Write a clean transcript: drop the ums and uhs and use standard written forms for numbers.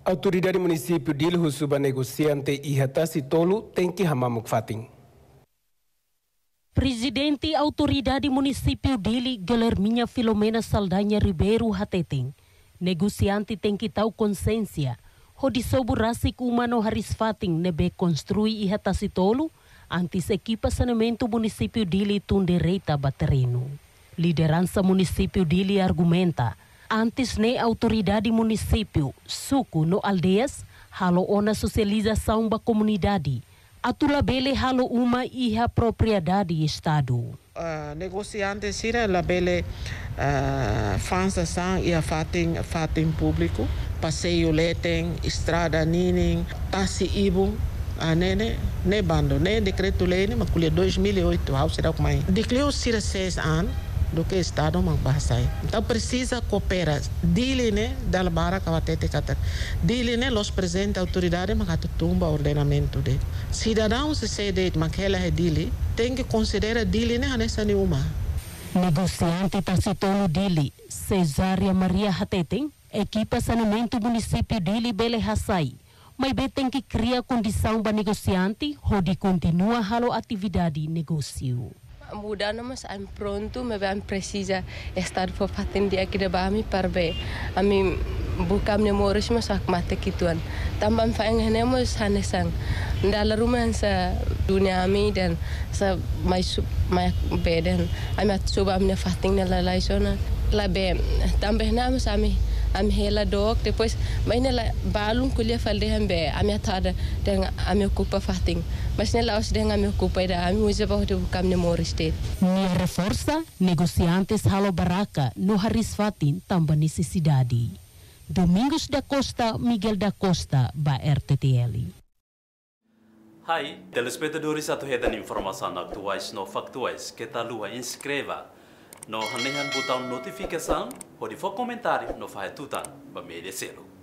Autoridade município de Ilhusuba negociante ihatasi tolu tem que hamamuk fating. Presidente Autoridade Município Dili Guilherminha Filomena Saldanha Ribeiro Hateteng, negociante tem que tal consciência, hodisobu rasik humano haris fating nebe construi ihatasi tolu, antes equipa saneamento município Dili tundereita batereno. Liderança município Dili argumenta, antes ne autoridade município, suku no aldeias, halo ona socialização ba comunidade, atulabele halo uma iha propriedade estado. Negociante sira labele fansação e a fating público, passeio letem, estrada nining, tassi ibu, ne bando, ne decreto lei, mas colhe 2008, ao será como é. Decleu sira 6 anos do que estado magbahasay. Então precisa cooperar. Dili ne dalbara kawatete kata. Dili ne los presente autoridade makatutumba ordenamento de. Cidadão se cede makela é dili, tem que considerar dili ne hanessa nenhuma. Negociante Tacitolo Dili, Cesária Maria Hateteng, equipa saneamento município Dili Bele Hassai. Mas tem que criar condição para negociante, onde continua halo atividade negócio. Muda mas I'm pronto, mas I'm precisa estar for fatin dia que debami parbe. Ami buka memoris mas ak mate kituan. Tambam faeng henemos hanesang. Dalam rumah sa dunia ami dan sa mai beden. Ami coba amne fatin lalai sona. Labe tambah nama sami. Am hela dog depois mas nela balum kuliah falde hambe ami atada dengan ami ocupa fating mas nela os dengan ami ocupa ida ami usa bahwa de bucam memori state ni reforça negociantes halo baraka no haris fatin tambah necessidade. Domingos da Costa, Miguel da Costa, ba RTTL. Hai, telespectadores atuhedan informasi aktuais no factuais que tá lua inscreva no hanehan botão notificação ou de for comentário no faetutan ba media selo.